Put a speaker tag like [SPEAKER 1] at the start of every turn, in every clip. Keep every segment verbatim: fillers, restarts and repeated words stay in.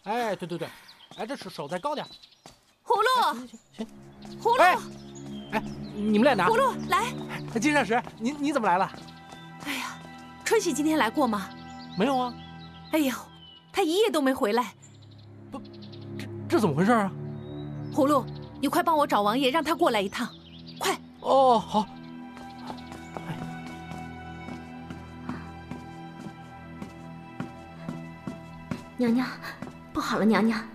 [SPEAKER 1] 哎，对对对，哎，这手手再高点。
[SPEAKER 2] 葫芦，
[SPEAKER 1] 行行行，
[SPEAKER 2] 葫芦，
[SPEAKER 1] 哎，哎，你们俩拿
[SPEAKER 2] 葫芦来。
[SPEAKER 1] 金善石，你你怎么来了？
[SPEAKER 2] 哎呀，春喜今天来过吗？
[SPEAKER 1] 没有啊。
[SPEAKER 2] 哎呦，他一夜都没回来。
[SPEAKER 1] 不，这这怎么回事啊？
[SPEAKER 2] 葫芦，你快帮我找王爷，让他过来一趟，快！
[SPEAKER 1] 哦，好。
[SPEAKER 3] 娘娘，不好了，娘娘！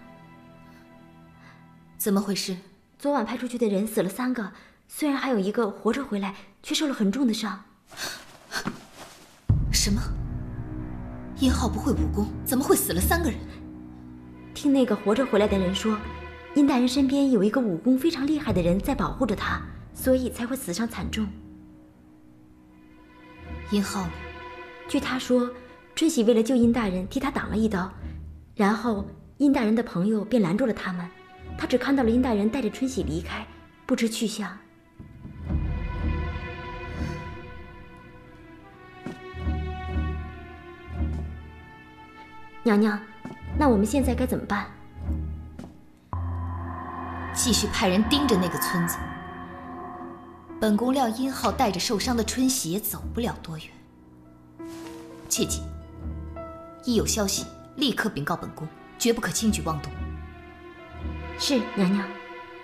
[SPEAKER 4] 怎么回事？
[SPEAKER 3] 昨晚派出去的人死了三个，虽然还有一个活着回来，却受了很重的伤。
[SPEAKER 4] 什么？殷浩不会武功，怎么会死了三个人？
[SPEAKER 3] 听那个活着回来的人说，殷大人身边有一个武功非常厉害的人在保护着他，所以才会死伤惨重。
[SPEAKER 4] 殷浩呢？
[SPEAKER 3] 据他说，春喜为了救殷大人，替他挡了一刀。然后，殷大人的朋友便拦住了他们，他只看到了殷大人带着春喜离开，不知去向。娘娘，那我们现在该怎么办？
[SPEAKER 4] 继续派人盯着那个村子。本宫料殷浩带着受伤的春喜也走不了多远。切记，一有消息立刻禀告本宫，绝不可轻举妄动。
[SPEAKER 3] 是，娘娘。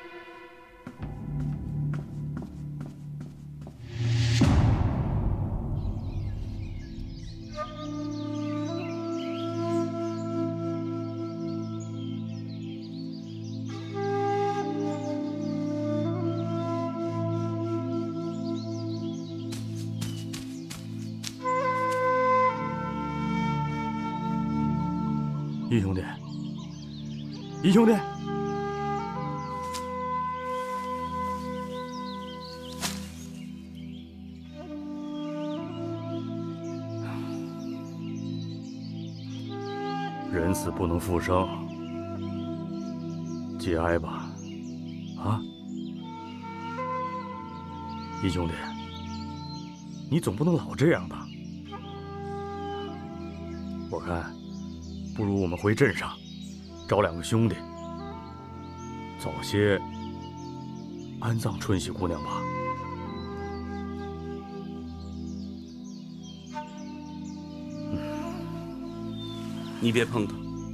[SPEAKER 5] 义兄弟，义兄弟，人死不能复生，节哀吧，啊！义兄弟，你总不能老这样吧？我看。不如我们回镇上，找两个兄弟，早些安葬春喜姑娘吧。
[SPEAKER 6] 嗯，你别碰她。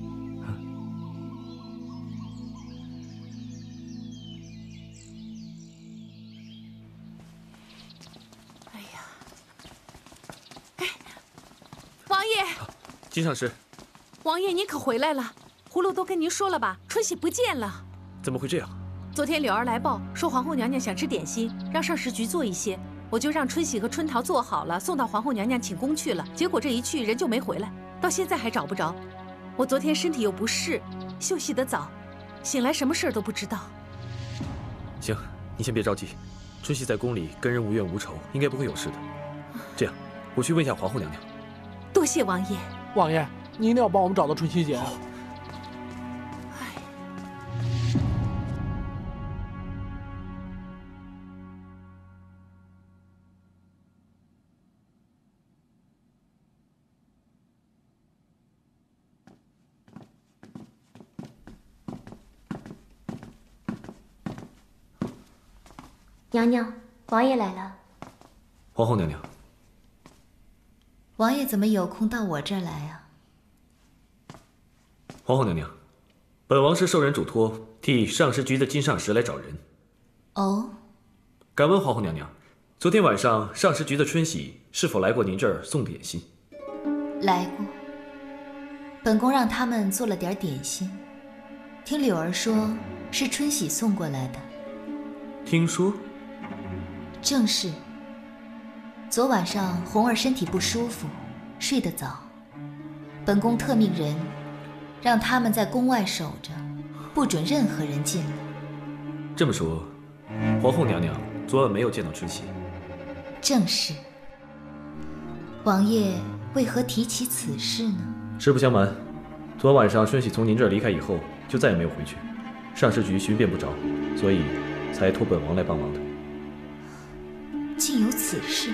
[SPEAKER 2] 哎呀，哎，王爷，
[SPEAKER 7] 金上师。
[SPEAKER 2] 王爷，您可回来了！葫芦都跟您说了吧，春喜不见了。
[SPEAKER 7] 怎么会这样？
[SPEAKER 2] 昨天柳儿来报说皇后娘娘想吃点心，让上食局做一些，我就让春喜和春桃做好了，送到皇后娘娘寝宫去了。结果这一去人就没回来，到现在还找不着。我昨天身体又不适，休息得早，醒来什么事儿都不知道。
[SPEAKER 7] 行，你先别着急，春喜在宫里跟人无冤无仇，应该不会有事的。这样，我去问一下皇后娘娘。
[SPEAKER 2] 多谢王爷。
[SPEAKER 1] 王爷。你一定要帮我们找到春喜姐。
[SPEAKER 2] 哎，
[SPEAKER 3] 娘娘，王爷来了。
[SPEAKER 7] 皇后娘娘，
[SPEAKER 4] 王爷怎么有空到我这儿来啊？
[SPEAKER 7] 皇后娘娘，本王是受人嘱托，替上食局的金上食来找人。
[SPEAKER 4] 哦，
[SPEAKER 7] 敢问皇后娘娘，昨天晚上上食局的春喜是否来过您这儿送点心？
[SPEAKER 4] 来过。本宫让他们做了点点心，听柳儿说是春喜送过来的。
[SPEAKER 7] 听说？
[SPEAKER 4] 正是。昨晚上红儿身体不舒服，睡得早，本宫特命人。让他们在宫外守着，不准任何人进来。
[SPEAKER 7] 这么说，皇后娘娘昨晚没有见到春喜？
[SPEAKER 4] 正是。王爷为何提起此事呢？
[SPEAKER 7] 实不相瞒，昨晚上春喜从您这儿离开以后，就再也没有回去，上食局寻遍不着，所以才托本王来帮忙的。
[SPEAKER 4] 竟有此事！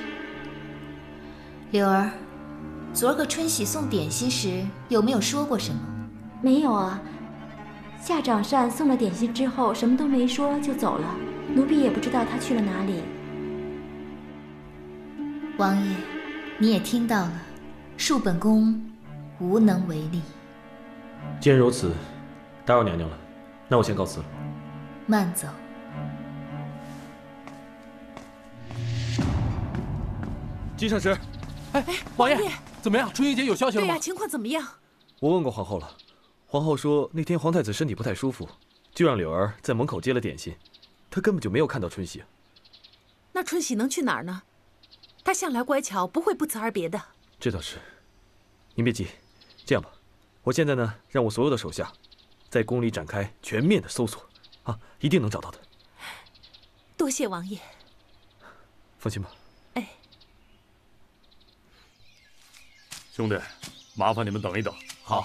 [SPEAKER 4] 柳儿，昨儿个春喜送点心时有没有说过什么？
[SPEAKER 3] 没有啊。夏长善送了点心之后，什么都没说就走了，奴婢也不知道他去了哪里。
[SPEAKER 4] 王爷，你也听到了，恕本宫无能为力。
[SPEAKER 7] 既然如此，打扰娘娘了，那我先告辞了。
[SPEAKER 4] 慢走。
[SPEAKER 7] 金圣使，
[SPEAKER 1] 哎，王爷，怎么样？春熙节有消息了吗？
[SPEAKER 2] 对呀，情况怎么样？
[SPEAKER 7] 我问过皇后了，皇后说那天皇太子身体不太舒服，就让柳儿在门口接了点心，她根本就没有看到春熙。
[SPEAKER 2] 那春喜能去哪儿呢？他向来乖巧，不会不辞而别的。
[SPEAKER 7] 这倒是。您别急，这样吧，我现在呢，让我所有的手下，在宫里展开全面的搜索，啊，一定能找到的。
[SPEAKER 2] 多谢王爷。
[SPEAKER 7] 放心吧。
[SPEAKER 2] 哎，
[SPEAKER 5] 兄弟，麻烦你们等一等。
[SPEAKER 1] 好。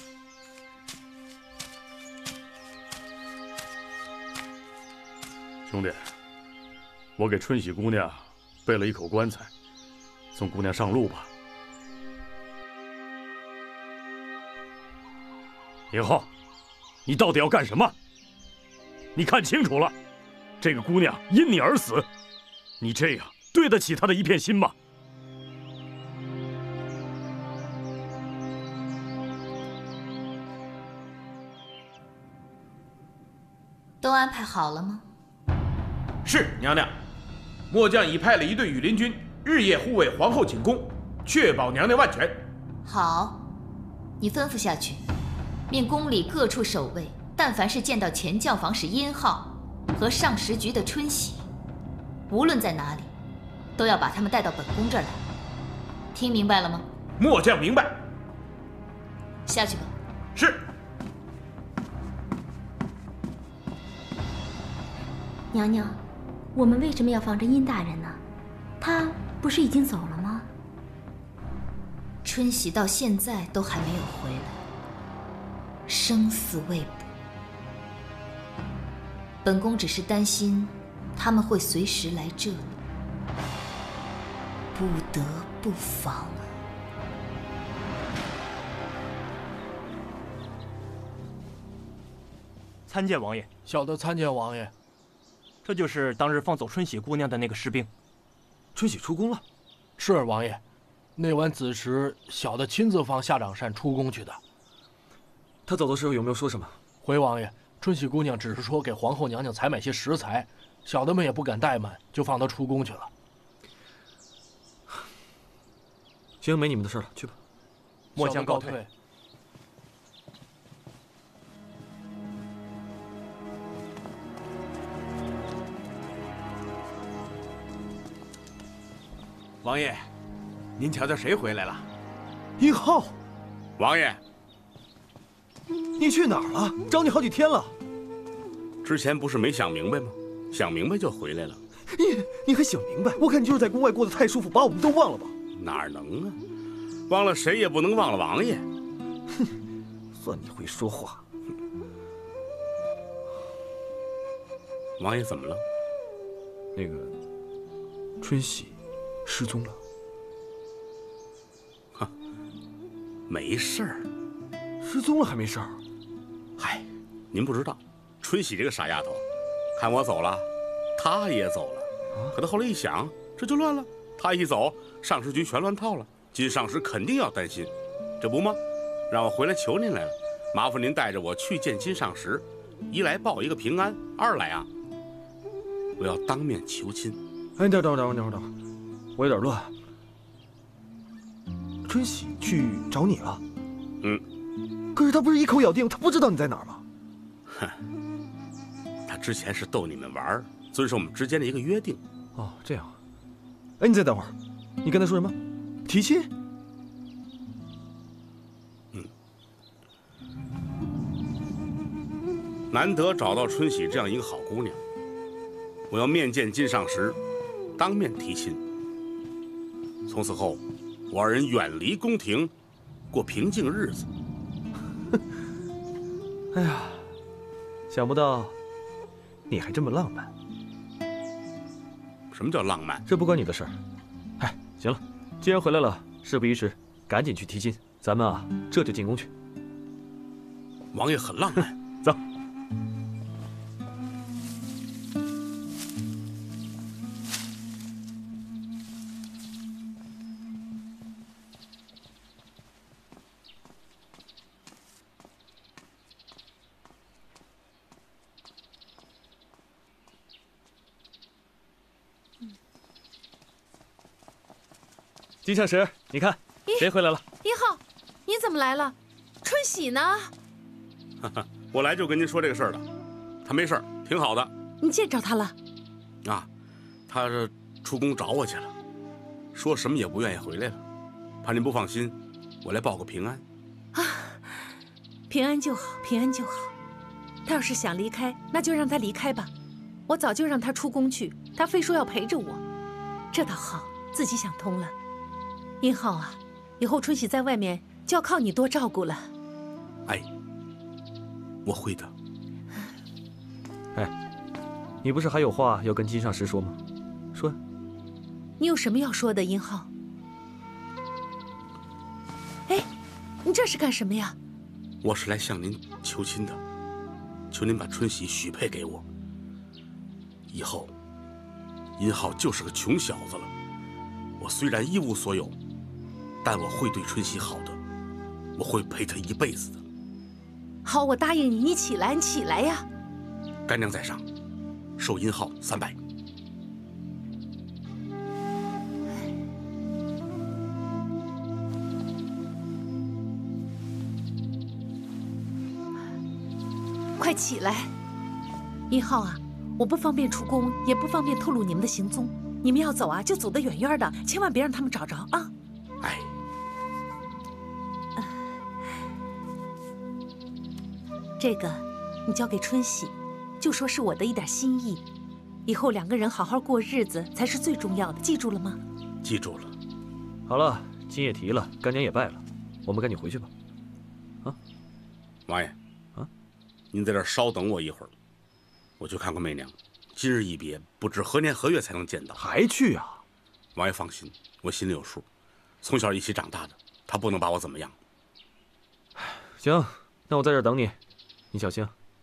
[SPEAKER 5] 兄弟，我给春喜姑娘备了一口棺材，送姑娘上路吧。宁浩，你到底要干什么？你看清楚了，这个姑娘因你而死，你这样对得起她的一片心吗？
[SPEAKER 4] 都安排好了吗？
[SPEAKER 8] 是，娘娘。末将已派了一队羽林军，日夜护卫皇后寝宫，确保娘娘万全。
[SPEAKER 4] 好，你吩咐下去，命宫里各处守卫，但凡是见到前教坊使殷浩和上十局的春喜，无论在哪里，都要把他们带到本宫这儿来。听明白了吗？
[SPEAKER 8] 末将明白。
[SPEAKER 4] 下去吧。
[SPEAKER 8] 是。
[SPEAKER 3] 娘娘，我们为什么要防着殷大人呢？他不是已经走了吗？
[SPEAKER 4] 春喜到现在都还没有回来，生死未卜。本宫只是担心他们会随时来这里，不得不防啊。
[SPEAKER 9] 参见王爷。
[SPEAKER 1] 小的参见王爷。
[SPEAKER 9] 这就是当日放走春喜姑娘的那个士兵。
[SPEAKER 7] 春喜出宫了？
[SPEAKER 1] 是王爷，那晚子时，小的亲自放夏长善出宫去的。
[SPEAKER 7] 他走的时候有没有说什么？
[SPEAKER 1] 回王爷，春喜姑娘只是说给皇后娘娘采买些食材，小的们也不敢怠慢，就放她出宫去了。
[SPEAKER 7] 行，没你们的事了，去吧。
[SPEAKER 9] 末将告退。
[SPEAKER 8] 王爷，您瞧瞧谁回来了？
[SPEAKER 10] 殷浩。
[SPEAKER 8] 王爷，
[SPEAKER 10] 你去哪儿了？找你好几天了。
[SPEAKER 6] 之前不是没想明白吗？想明白就回来了。
[SPEAKER 10] 你你还想明白？我看你就是在宫外过得太舒服，把我们都忘了吧？
[SPEAKER 6] 哪能啊？忘了谁也不能忘了王爷。
[SPEAKER 10] 哼，算你会说话。
[SPEAKER 6] 王爷怎么了？
[SPEAKER 7] 那个春喜失踪了。
[SPEAKER 6] 哈，没事儿。
[SPEAKER 10] 失踪了还没事儿？
[SPEAKER 6] 嗨，您不知道，春喜这个傻丫头，看我走了，她也走了。啊、可她后来一想，这就乱了。她一走，上师局全乱套了。金上师肯定要担心，这不吗？让我回来求您来了，麻烦您带着我去见金上师，一来报一个平安，二来啊，我要当面求亲。
[SPEAKER 10] 哎，等会儿等会儿等会儿等会儿，我有点乱。春喜去找你了？
[SPEAKER 6] 嗯。
[SPEAKER 10] 可是他不是一口咬定他不知道你在哪儿吗？
[SPEAKER 6] 哼，他之前是逗你们玩，遵守我们之间的一个约定。
[SPEAKER 10] 哦，这样。哎，你再等会儿，你跟他说什么？提亲？
[SPEAKER 6] 嗯。难得找到春喜这样一个好姑娘，我要面见金上师，当面提亲。从此后，我二人远离宫廷，过平静日子。
[SPEAKER 10] 哎呀，想不到你还这么浪漫。
[SPEAKER 6] 什么叫浪漫？
[SPEAKER 7] 这不关你的事儿。哎，行了，既然回来了，事不宜迟，赶紧去提亲。咱们啊，这就进宫去。
[SPEAKER 6] 王爷很浪漫。
[SPEAKER 10] 走。金相石，你看谁回来了？
[SPEAKER 2] 一号，你怎么来了？春喜呢？
[SPEAKER 6] 哈哈，我来就跟您说这个事儿了。他没事儿，挺好的。
[SPEAKER 2] 你见着他了？
[SPEAKER 6] 啊，他这出宫找我去了，说什么也不愿意回来了，怕您不放心，我来报个平安。
[SPEAKER 2] 啊，平安就好，平安就好。他要是想离开，那就让他离开吧。我早就让他出宫去，他非说要陪着我，这倒好，自己想通了。殷浩啊，以后春喜在外面就要靠你多照顾了。
[SPEAKER 6] 哎，我会的。
[SPEAKER 10] 哎，你不是还有话要跟金上石说吗？说。
[SPEAKER 2] 你有什么要说的，殷浩？哎，你这是干什么呀？
[SPEAKER 6] 我是来向您求亲的，求您把春喜许配给我。以后，殷浩就是个穷小子了。我虽然一无所有，但我会对春喜好的，我会陪她一辈子的。
[SPEAKER 2] 好，我答应你，你起来，你起来呀！
[SPEAKER 6] 干娘在上，受殷浩三拜。
[SPEAKER 2] 快起来，殷浩啊！我不方便出宫，也不方便透露你们的行踪。你们要走啊，就走得远远的，千万别让他们找着啊！
[SPEAKER 6] 哎，
[SPEAKER 2] 这个你交给春喜，就说是我的一点心意。以后两个人好好过日子才是最重要的，记住了吗？
[SPEAKER 6] 记住了。
[SPEAKER 10] 好了，亲也提了，干娘也拜了，我们赶紧回去吧。啊，
[SPEAKER 6] 王爷，
[SPEAKER 10] 啊，
[SPEAKER 6] 您在这儿稍等我一会儿，我去看看媚娘。今日一别，不知何年何月才能见到。
[SPEAKER 10] 还去啊？
[SPEAKER 6] 王爷放心，我心里有数。从小一起长大的，他不能把我怎么样。
[SPEAKER 10] 行，那我在这儿等你，你小心。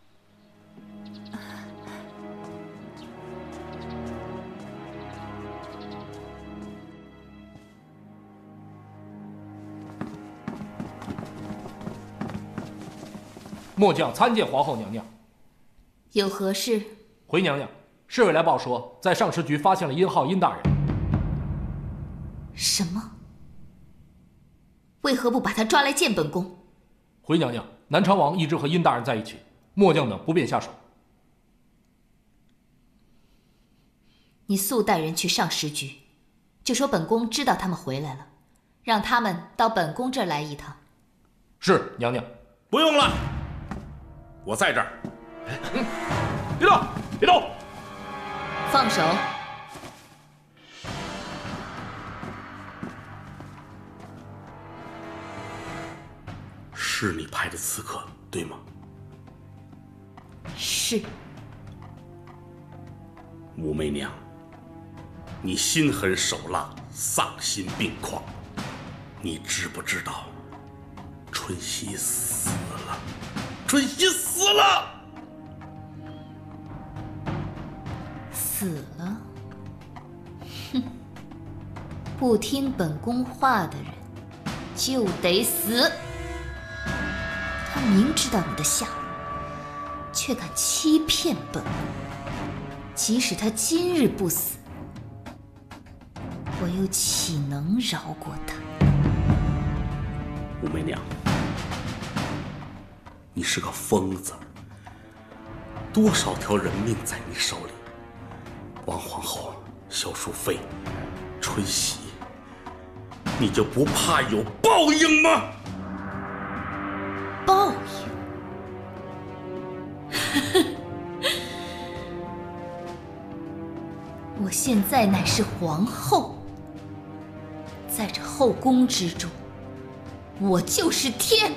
[SPEAKER 1] 末将参见皇后娘娘。
[SPEAKER 4] 有何事？
[SPEAKER 1] 回娘娘。侍卫来报说，在上食局发现了殷浩殷大人。
[SPEAKER 4] 什么？为何不把他抓来见本宫？
[SPEAKER 1] 回娘娘，南昌王一直和殷大人在一起，末将等不便下手。
[SPEAKER 4] 你速带人去上食局，就说本宫知道他们回来了，让他们到本宫这儿来一趟。
[SPEAKER 1] 是娘娘。
[SPEAKER 6] 不用了，我在这儿。
[SPEAKER 1] 嗯，别动，别动。
[SPEAKER 4] 放手！
[SPEAKER 6] 是你派的刺客，对吗？
[SPEAKER 4] 是。
[SPEAKER 6] 武媚娘，你心狠手辣，丧心病狂，你知不知道？春喜死了，春喜死了！
[SPEAKER 4] 死了？哼！不听本宫话的人就得死。他明知道你的下落，却敢欺骗本宫。即使他今日不死，我又岂能饶过他？
[SPEAKER 6] 武媚娘，你是个疯子，多少条人命在你手里。王皇后、萧淑妃、春喜，你就不怕有报应吗？
[SPEAKER 4] 报应？我现在乃是皇后，在这后宫之中，我就是天。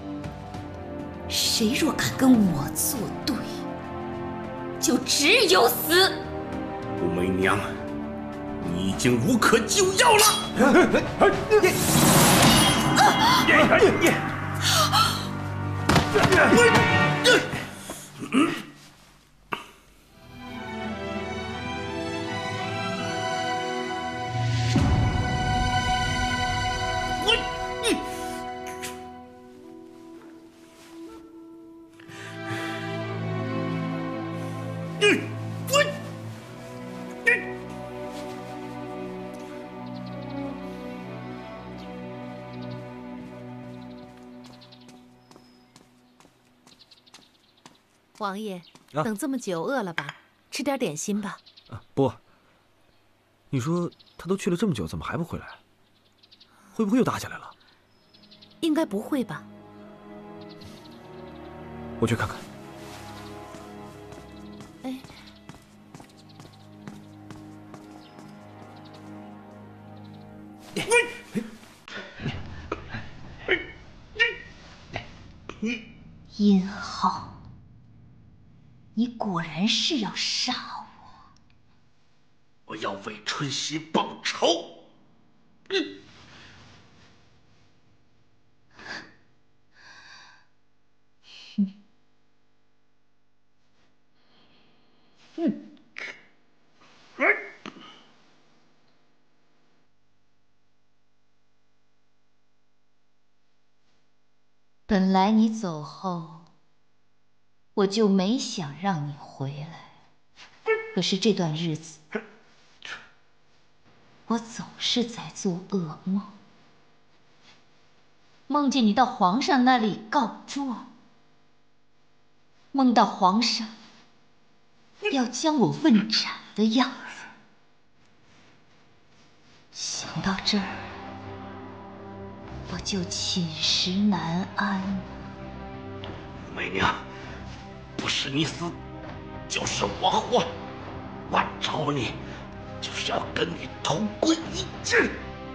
[SPEAKER 4] 谁若敢跟我作对，就只有死。
[SPEAKER 6] 武媚娘，你已经无可救药了。
[SPEAKER 2] 王爷，
[SPEAKER 10] 啊、
[SPEAKER 2] 等这么久，饿了吧？吃点点心吧。
[SPEAKER 10] 啊，不。你说他都去了这么久，怎么还不回来？会不会又打起来了？
[SPEAKER 2] 应该不会吧。
[SPEAKER 10] 我去看看。
[SPEAKER 2] 哎，
[SPEAKER 4] 殷浩，你果然是要杀我！
[SPEAKER 11] 我要为春熙报仇！嗯。嗯。
[SPEAKER 4] 本来你走后，我就没想让你回来。可是这段日子，我总是在做噩梦，梦见你到皇上那里告状，梦到皇上要将我问斩的样子。想到这儿，我就寝食难安。
[SPEAKER 11] 媚娘，不是你死，就是我活。我找你，就是要跟你同归于尽。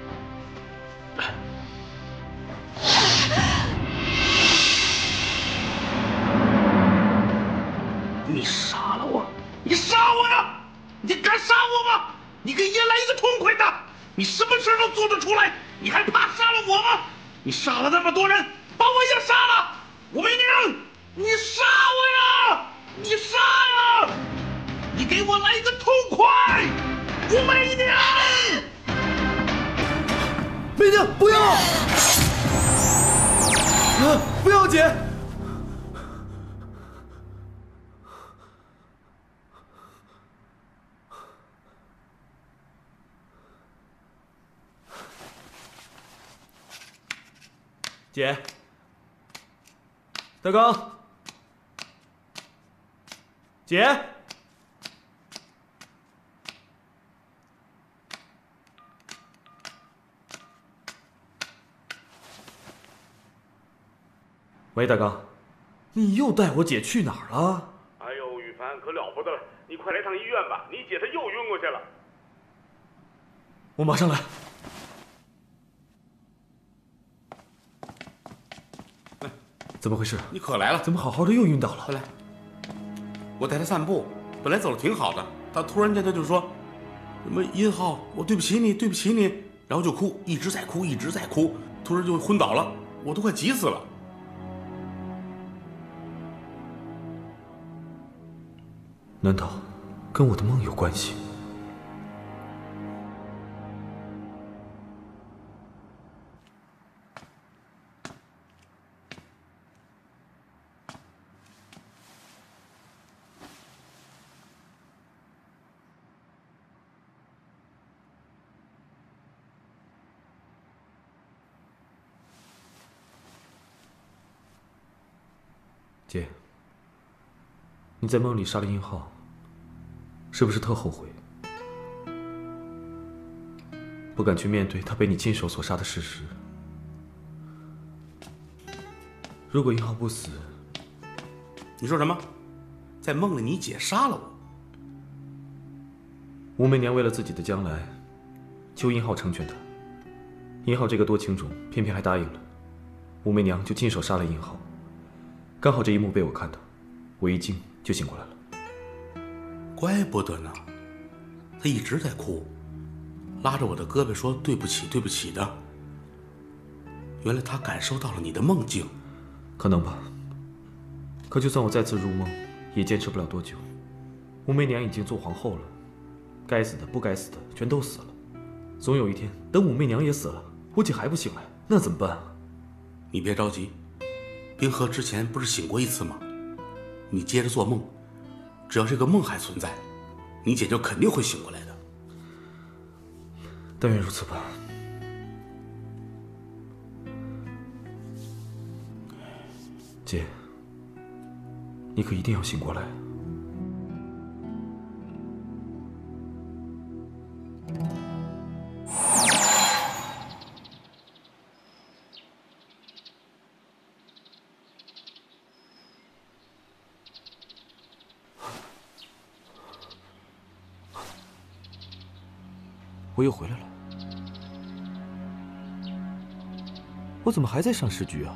[SPEAKER 11] 你杀了我！你杀我呀！你敢杀我吗？你给爷来一个痛快的！你什么事都做得出来，你还怕杀了我吗？你杀了那么多人，把我也杀了！武媚娘，你杀我呀！你杀呀！你给我来一个痛快！武媚娘，
[SPEAKER 10] 媚娘不要！啊，不要姐！姐，德刚，姐，喂，大刚，你又带我姐去哪儿了？
[SPEAKER 6] 哎呦，羽凡可了不得了，你快来趟医院吧，你姐她又晕过去了。
[SPEAKER 10] 我马上来。怎么回事？
[SPEAKER 6] 你可来了！
[SPEAKER 10] 怎么好好的又晕倒了？
[SPEAKER 6] 快来，我带他散步，本来走的挺好的，他突然间他就说：“什么殷浩，我对不起你，对不起你。”然后就哭，一直在哭，一直在哭，突然就昏倒了，我都快急死了。
[SPEAKER 10] 难道跟我的梦有关系？姐，你在梦里杀了殷浩，是不是特后悔？不敢去面对他被你亲手所杀的事实。如果殷浩不死，
[SPEAKER 6] 你说什么？在梦里你姐杀了我？
[SPEAKER 10] 武媚娘为了自己的将来，求殷浩成全她。殷浩这个多情种，偏偏还答应了，武媚娘就亲手杀了殷浩。刚好这一幕被我看到，我一惊就醒过来了。
[SPEAKER 6] 怪不得呢，他一直在哭，拉着我的胳膊说对不起对不起的。原来他感受到了你的梦境。
[SPEAKER 10] 可能吧。 可就算我再次入梦，也坚持不了多久。武媚娘已经做皇后了，该死的不该死的全都死了。总有一天，等武媚娘也死了，我姐还不醒来，那怎么办啊？
[SPEAKER 6] 你别着急，冰河之前不是醒过一次吗？你接着做梦，只要这个梦还存在，你姐就肯定会醒过来的。
[SPEAKER 10] 但愿如此吧。姐，你可一定要醒过来。我又回来了，我怎么还在上市局啊？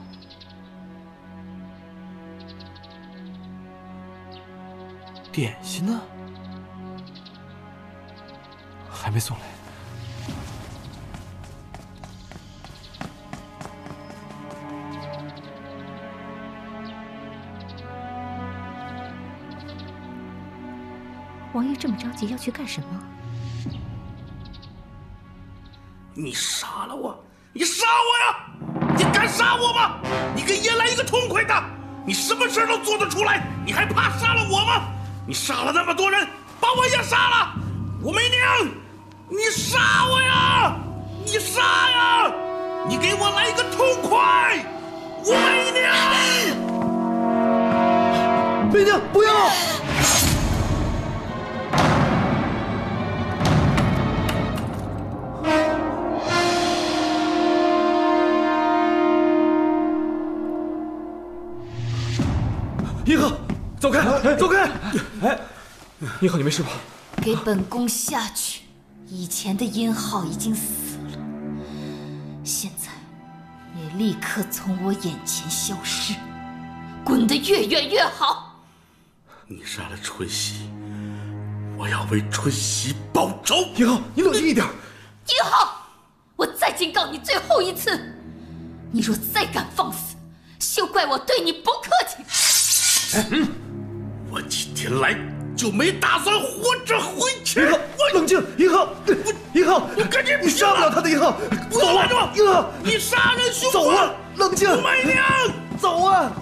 [SPEAKER 10] 点心呢？还没送来。
[SPEAKER 3] 王爷这么着急要去干什么？
[SPEAKER 11] 你杀了我！你杀我呀！你敢杀我吗？你给爷来一个痛快的！你什么事都做得出来，你还怕杀了我吗？你杀了那么多人，把我也杀了！武媚娘，你杀我呀！你杀呀！你给我来一个痛快！武媚娘，
[SPEAKER 10] 媚娘不要！银浩，走开，走开！哎，银浩，你没事吧？
[SPEAKER 4] 给本宫下去！以前的殷浩已经死了，现在你立刻从我眼前消失，滚得越远越好！
[SPEAKER 6] 你杀了春熙，我要为春熙报仇！
[SPEAKER 10] 银浩，你冷静一点。
[SPEAKER 4] 殷浩，我再警告你最后一次，你若再敢放肆，休怪我对你不客气。
[SPEAKER 11] 嗯，我今天来就没打算活着回去。
[SPEAKER 10] 银浩，冷静！银浩，银浩，
[SPEAKER 11] 我跟你
[SPEAKER 10] 你杀不了他的，银浩，
[SPEAKER 11] 不要拦着我！
[SPEAKER 10] 银浩，
[SPEAKER 11] 你杀人凶
[SPEAKER 10] 走啊！冷静！
[SPEAKER 11] 武媚娘，
[SPEAKER 10] 走啊！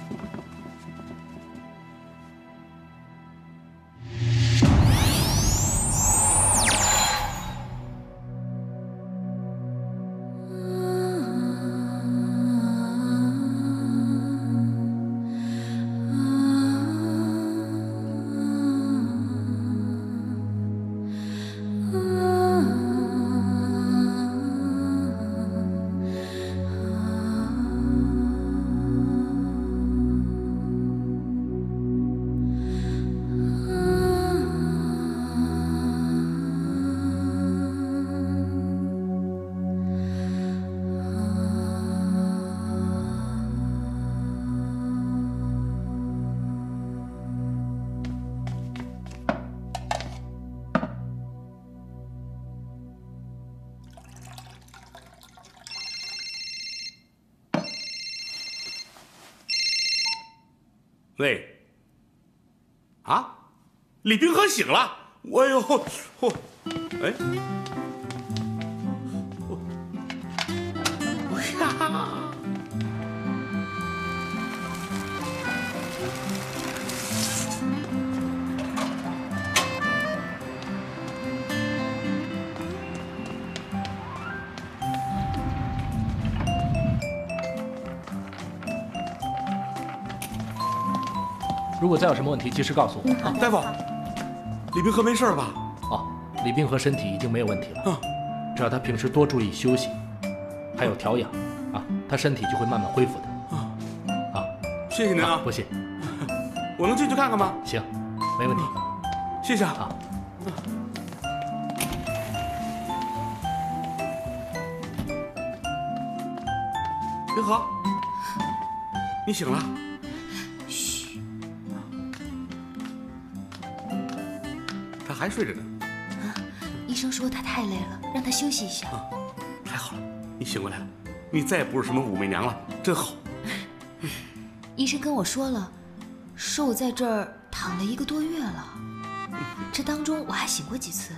[SPEAKER 6] 喂，啊，李冰河醒了！哎呦，我，哎，我，哎呀！
[SPEAKER 1] 如果再有什么问题，及时告诉我。
[SPEAKER 6] 大夫，李冰河没事吧？
[SPEAKER 1] 哦，李冰河身体已经没有问题了。
[SPEAKER 6] 嗯，
[SPEAKER 1] 只要他平时多注意休息，还有调养，啊，他身体就会慢慢恢复的。
[SPEAKER 6] 啊，
[SPEAKER 1] 啊，
[SPEAKER 6] 谢谢您啊，
[SPEAKER 1] 不谢。
[SPEAKER 6] 我能进去看看吗？
[SPEAKER 1] 行，没问题。
[SPEAKER 6] 谢谢
[SPEAKER 1] 啊。
[SPEAKER 6] 冰河，你醒了？他还睡着呢。
[SPEAKER 4] 啊，医生说他太累了，让他休息一下。
[SPEAKER 6] 啊，太好了，你醒过来了，你再也不是什么武媚娘了，真好。
[SPEAKER 4] 医生跟我说了， 寿在这儿躺了一个多月了，这当中我还醒过几次，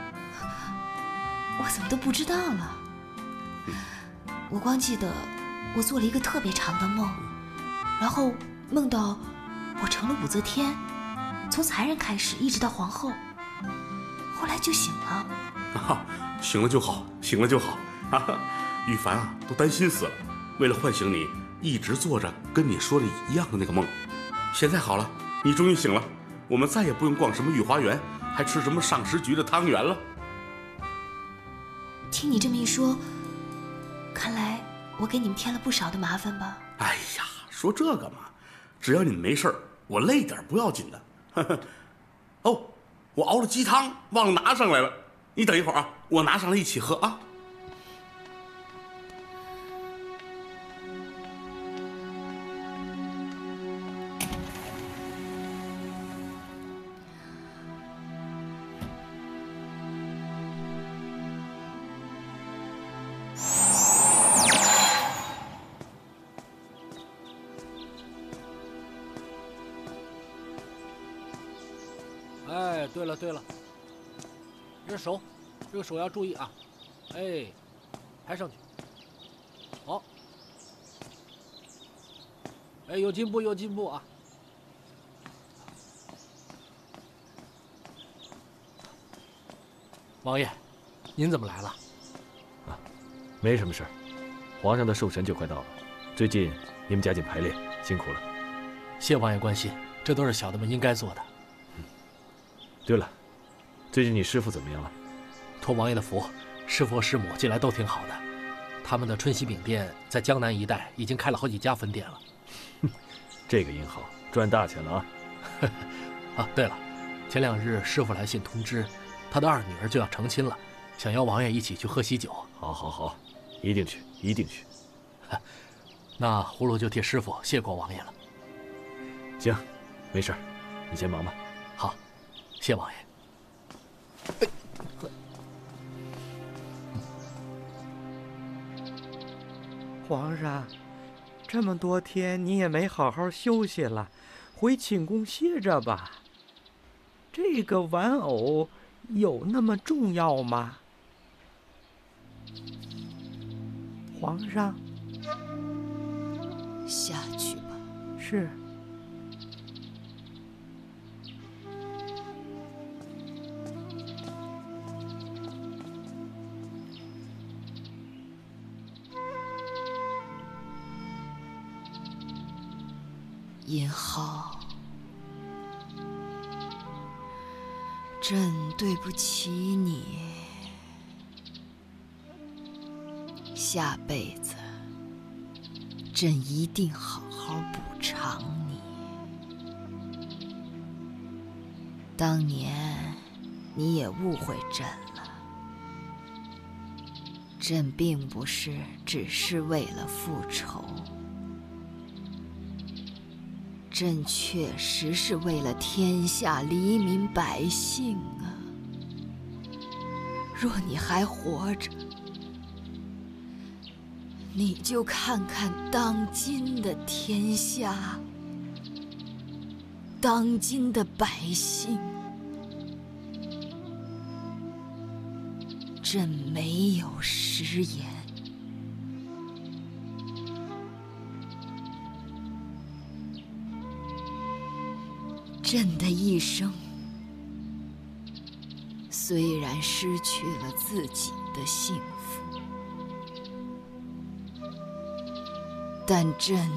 [SPEAKER 4] 我怎么都不知道了？我光记得我做了一个特别长的梦，然后梦到我成了武则天，从才人开始一直到皇后，后来就醒了。
[SPEAKER 6] 啊，醒了就好，醒了就好啊！羽凡啊，都担心死了。为了唤醒你，一直做着跟你说的一样的那个梦。现在好了，你终于醒了，我们再也不用逛什么御花园，还吃什么上食局的汤圆了。
[SPEAKER 4] 听你这么一说，看来我给你们添了不少的麻烦吧？
[SPEAKER 6] 哎呀，说这个嘛，只要你们没事儿，我累点不要紧的。呵呵。哦，我熬了鸡汤，忘了拿上来了。你等一会儿啊，我拿上来一起喝啊。
[SPEAKER 1] 哎，对了对了，这手，这个手要注意啊！哎，抬上去，好，哎，有进步有进步啊！王爷，您怎么来了？
[SPEAKER 10] 啊，没什么事儿，皇上的寿辰就快到了，最近你们加紧排练，辛苦了。
[SPEAKER 1] 谢王爷关心，这都是小的们应该做的。
[SPEAKER 10] 对了，最近你师傅怎么样了？
[SPEAKER 1] 托王爷的福，师傅和师母近来都挺好的。他们的春喜饼店在江南一带已经开了好几家分店了。
[SPEAKER 10] 这个银好，赚大钱了啊！
[SPEAKER 1] 啊，对了，前两日师傅来信通知，他的二女儿就要成亲了，想邀王爷一起去喝喜酒。
[SPEAKER 10] 好，好，好，一定去，一定去。
[SPEAKER 1] 那葫芦就替师傅谢过王爷了。
[SPEAKER 10] 行，没事儿，你先忙吧。
[SPEAKER 1] 好。谢王爷。
[SPEAKER 12] 皇上，这么多天你也没好好休息了，回寝宫歇着吧。这个玩偶有那么重要吗？皇上，
[SPEAKER 4] 下去吧。
[SPEAKER 12] 是。
[SPEAKER 4] 银浩，朕对不起你，下辈子朕一定好好补偿你。当年你也误会朕了，朕并不是只是为了复仇。朕确实是为了天下黎民百姓啊！若你还活着，你就看看当今的天下，当今的百姓，朕没有食言。朕的一生虽然失去了自己的幸福，但朕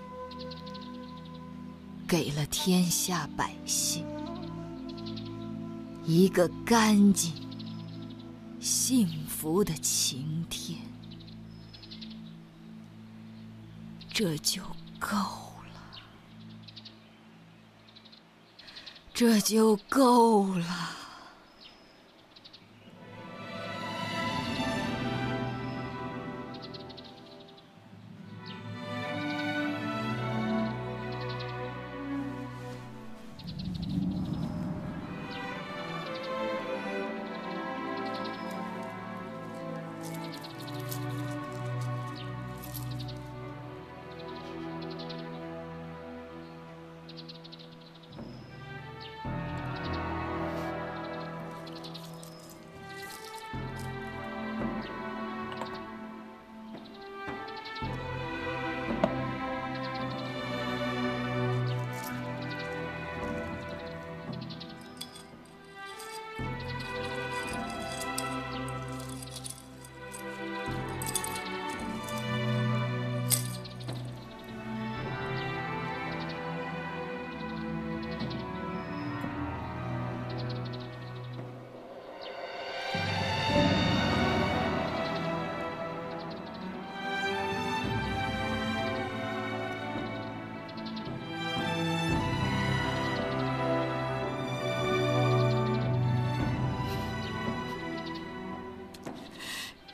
[SPEAKER 4] 给了天下百姓一个干净、幸福的晴天，这就够了。这就够了。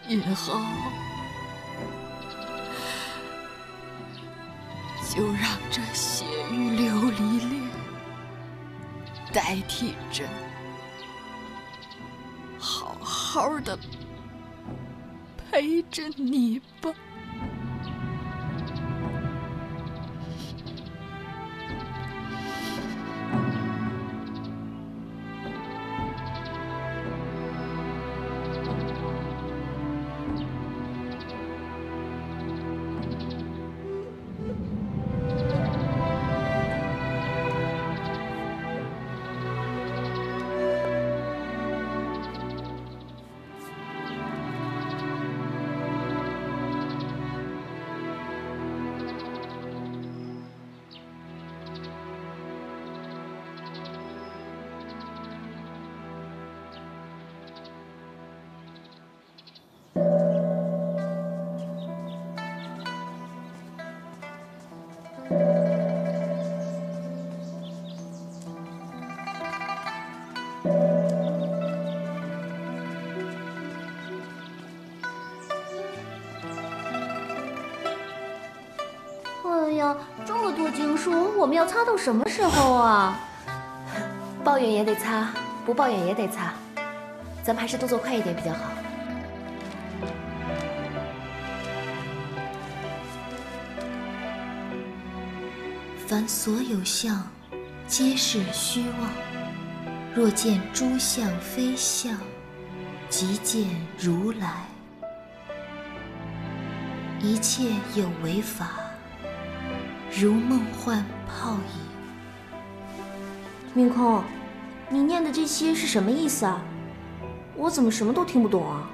[SPEAKER 13] 也好，就让这血与琉璃链代替着，好好的陪着你吧。
[SPEAKER 3] 哎呀，这么多经书，我们要擦到什么时候啊？
[SPEAKER 4] 抱怨也得擦，不抱怨也得擦，咱们还是动作快一点比较好。凡所有相，皆是虚妄。若见诸相非相，即见如来。一切有为法，如梦幻泡影。
[SPEAKER 3] 明空，你念的这些是什么意思啊？我怎么什么都听不懂啊？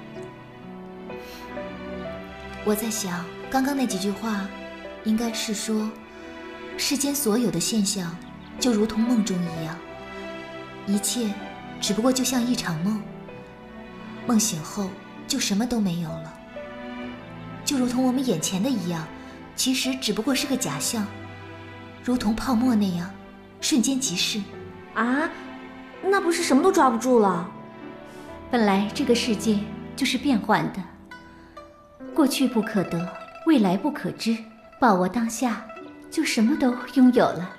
[SPEAKER 4] 我在想，刚刚那几句话，应该是说，世间所有的现象，就如同梦中一样，一切只不过就像一场梦。梦醒后，就什么都没有了。就如同我们眼前的一样，其实只不过是个假象，如同泡沫那样，瞬间即逝。
[SPEAKER 3] 啊，那不是什么都抓不住了？
[SPEAKER 14] 本来这个世界就是变幻的，过去不可得，未来不可知，把握当下，就什么都拥有了。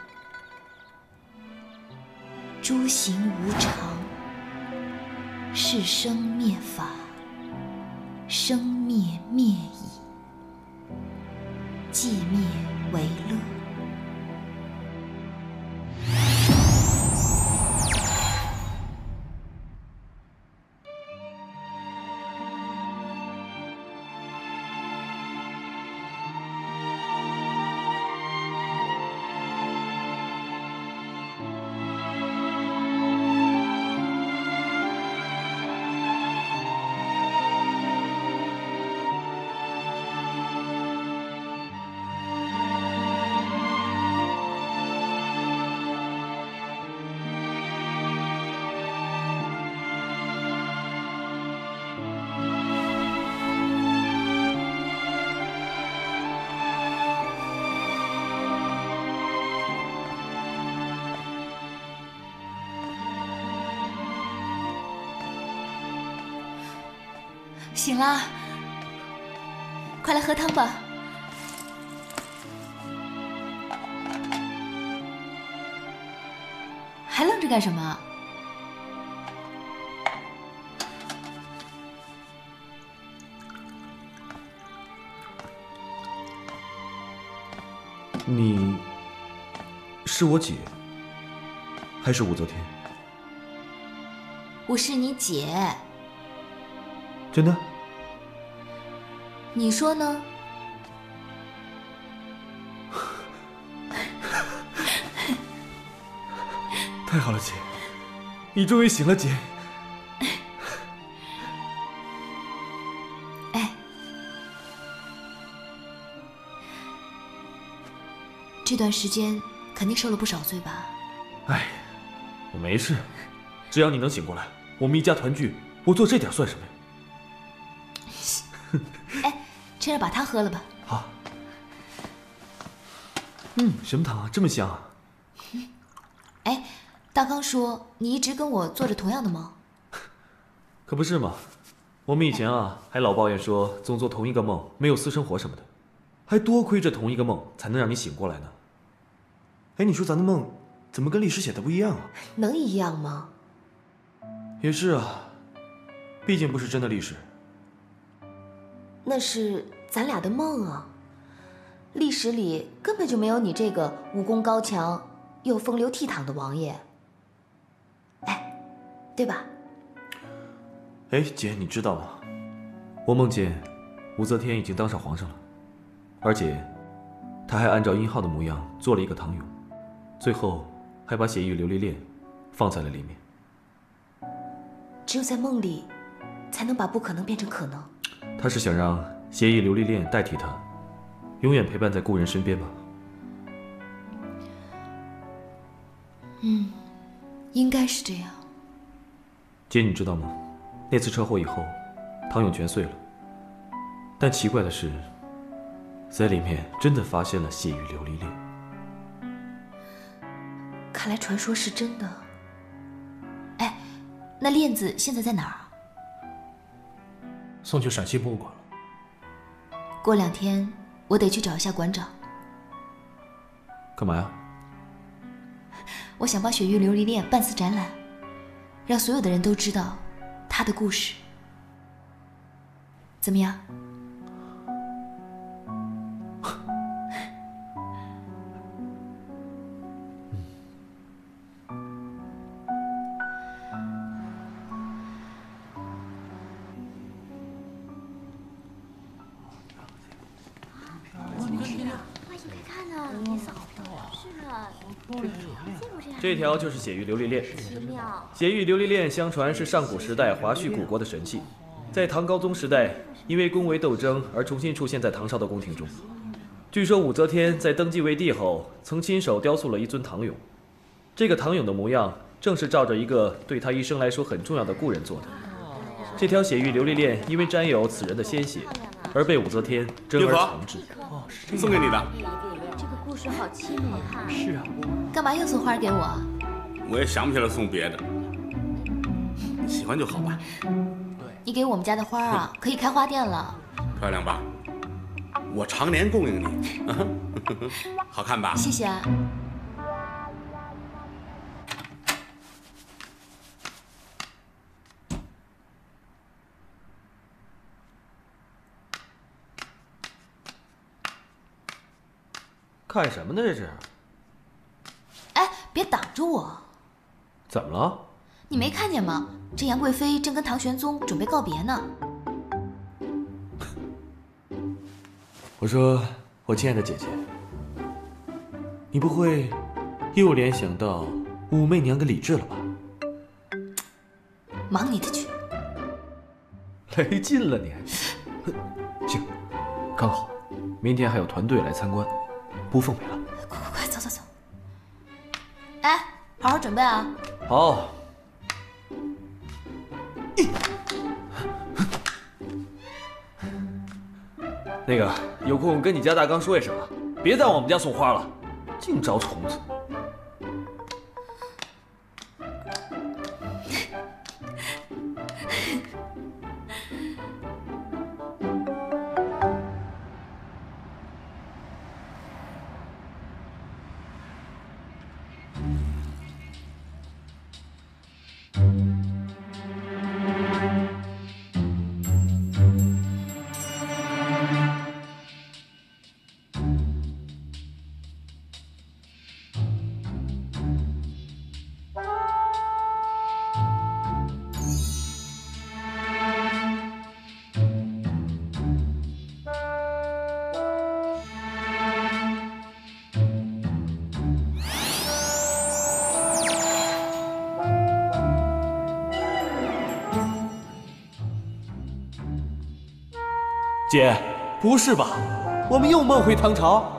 [SPEAKER 4] 诸行无常，是生灭法，生灭灭矣，寂灭为乐。醒啦，快来喝汤吧。还愣着干什么？
[SPEAKER 10] 你是我姐，还是武则天？
[SPEAKER 4] 我是你姐。
[SPEAKER 10] 真的？
[SPEAKER 4] 你说呢？
[SPEAKER 10] 太好了，姐，你终于醒了，姐。
[SPEAKER 4] 哎，这段时间肯定受了不少罪吧？
[SPEAKER 10] 哎，我没事，只要你能醒过来，我们一家团聚，我做这点算什么呀？
[SPEAKER 4] 哎，趁热把汤喝了吧。
[SPEAKER 10] 好。嗯，什么汤啊，这么香啊？
[SPEAKER 4] 哎，大刚说你一直跟我做着同样的梦。
[SPEAKER 10] 可不是嘛， 我们以前啊，还老抱怨说总做同一个梦，没有私生活什么的，还多亏这同一个梦才能让你醒过来呢。哎，你说咱的梦怎么跟历史写的不一样啊？
[SPEAKER 4] 能一样吗？
[SPEAKER 10] 也是啊，毕竟不是真的历史。
[SPEAKER 4] 那是咱俩的梦啊，历史里根本就没有你这个武功高强又风流倜傥的王爷。哎，对吧？
[SPEAKER 10] 哎，姐，你知道吗？我梦见武则天已经当上皇上了，而且她还按照殷浩的模样做了一个唐俑，最后还把血玉琉璃链放在了里面。
[SPEAKER 4] 只有在梦里，才能把不可能变成可能。
[SPEAKER 10] 她是想让血玉琉璃链代替她，永远陪伴在故人身边吧？
[SPEAKER 4] 嗯，应该是这样。
[SPEAKER 10] 姐，你知道吗？那次车祸以后，唐俑全碎了，但奇怪的是，在里面真的发现了血玉琉璃链。
[SPEAKER 4] 看来传说是真的。哎，那链子现在在哪儿啊？
[SPEAKER 11] 送去陕西博物馆了。
[SPEAKER 4] 过两天我得去找一下馆长。
[SPEAKER 10] 干嘛呀？
[SPEAKER 4] 我想帮血玉琉璃链办次展览，让所有的人都知道他的故事。怎么样？
[SPEAKER 10] 这条就是血玉琉璃链。血玉琉璃链相传是上古时代华胥古国的神器，在唐高宗时代因为宫闱斗争而重新出现在唐朝的宫廷中。据说武则天在登基为帝后，曾亲手雕塑了一尊唐俑。这个唐俑的模样正是照着一个对她一生来说很重要的故人做的。这条血玉琉璃链因为沾有此人的鲜血，而被武则天珍而藏之。
[SPEAKER 6] 送给你的。
[SPEAKER 14] 这个故事好凄美哈。
[SPEAKER 11] 是啊。
[SPEAKER 4] 干嘛又送花给我？
[SPEAKER 6] 我也想不起来送别的，你喜欢就好吧。
[SPEAKER 4] 你给我们家的花啊，可以开花店了。
[SPEAKER 6] 漂亮吧？我常年供应你。好看吧？
[SPEAKER 4] 谢谢啊。
[SPEAKER 10] 看什么呢？这是？
[SPEAKER 4] 哎，别挡着我！
[SPEAKER 10] 怎么了？
[SPEAKER 4] 你没看见吗？这杨贵妃正跟唐玄宗准备告别呢。
[SPEAKER 10] 我说，我亲爱的姐姐，你不会又联想到武媚娘跟李治了吧？
[SPEAKER 4] 忙你的去！
[SPEAKER 10] 来劲了你还？行，刚好，明天还有团队来参观，不奉陪了。
[SPEAKER 4] 快快快，走走走！哎，好好准备啊！
[SPEAKER 10] 好。那个，有空跟你家大刚说一声啊，别再往我们家送花了，净招虫子。姐，不是吧？我们又梦回唐朝？